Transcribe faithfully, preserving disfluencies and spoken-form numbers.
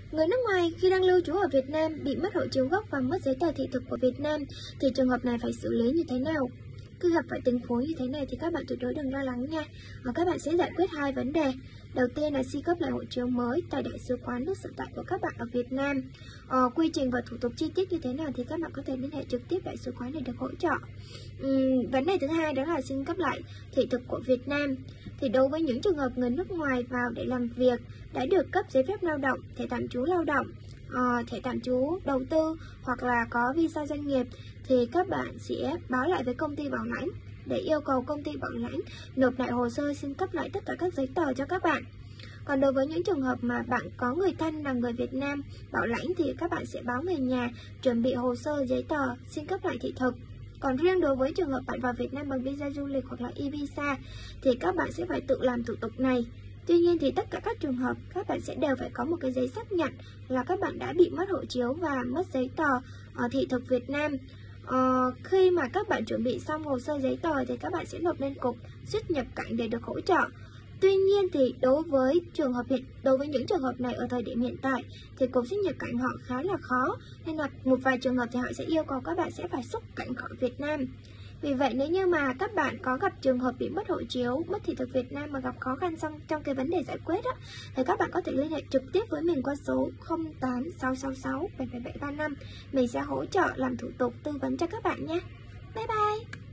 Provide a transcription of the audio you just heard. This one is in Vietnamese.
Người nước ngoài khi đang lưu trú ở Việt Nam bị mất hộ chiếu gốc và mất giấy tờ thị thực của Việt Nam thì trường hợp này phải xử lý như thế nào? Khi gặp phải tình huống như thế này thì các bạn tuyệt đối đừng lo lắng nha. Và các bạn sẽ giải quyết hai vấn đề. Đầu tiên là xin cấp lại hộ chiếu mới tại đại sứ quán nước sở tại của các bạn ở Việt Nam. Ờ, quy trình và thủ tục chi tiết như thế nào thì các bạn có thể liên hệ trực tiếp đại sứ quán để được hỗ trợ. Uhm, vấn đề thứ hai đó là xin cấp lại thị thực của Việt Nam. Thì đối với những trường hợp người nước ngoài vào để làm việc đã được cấp giấy phép lao động, thẻ tạm trú lao động, uh, thẻ tạm trú đầu tư hoặc là có visa doanh nghiệp thì các bạn sẽ báo lại với công ty bảo lãnh để yêu cầu công ty bảo lãnh nộp lại hồ sơ xin cấp lại tất cả các giấy tờ cho các bạn. Còn đối với những trường hợp mà bạn có người thân là người Việt Nam bảo lãnh thì các bạn sẽ báo người nhà chuẩn bị hồ sơ giấy tờ xin cấp lại thị thực. Còn riêng đối với trường hợp bạn vào Việt Nam bằng visa du lịch hoặc là e-visa thì các bạn sẽ phải tự làm thủ tục này. Tuy nhiên thì tất cả các trường hợp các bạn sẽ đều phải có một cái giấy xác nhận là các bạn đã bị mất hộ chiếu và mất giấy tờ ở thị thực Việt Nam. Ờ, khi mà các bạn chuẩn bị xong hồ sơ giấy tờ thì các bạn sẽ nộp lên cục xuất nhập cảnh để được hỗ trợ. Tuy nhiên thì đối với trường hợp hiện đối với những trường hợp này ở thời điểm hiện tại thì cục xuất nhập cảnh họ khá là khó, nên là một vài trường hợp thì họ sẽ yêu cầu các bạn sẽ phải xuất cảnh khỏi Việt Nam. Vì vậy nếu như mà các bạn có gặp trường hợp bị mất hộ chiếu, mất thị thực Việt Nam mà gặp khó khăn trong, trong cái vấn đề giải quyết đó, thì các bạn có thể liên hệ trực tiếp với mình qua số không tám sáu sáu sáu bảy bảy bảy ba năm. Mình sẽ hỗ trợ làm thủ tục tư vấn cho các bạn nhé. Bye bye!